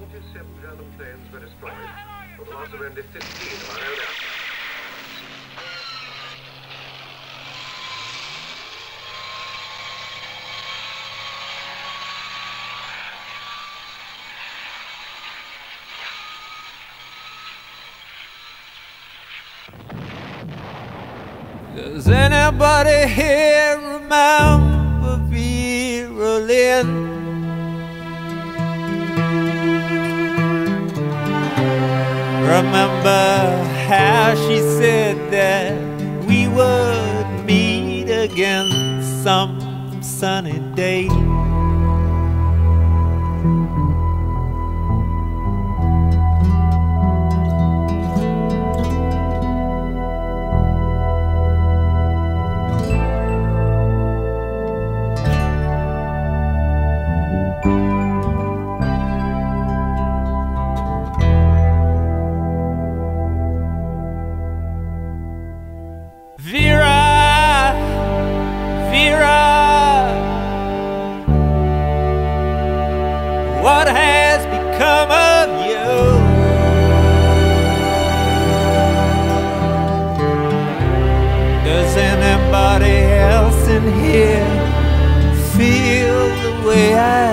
47 German planes were destroyed, for the loss of only 15 of our own aircraft. Does anybody here remember Vera Lynn? Remember how she said that we would meet again some sunny day? Vera, Vera, what has become of you? Does anybody else in here feel the way I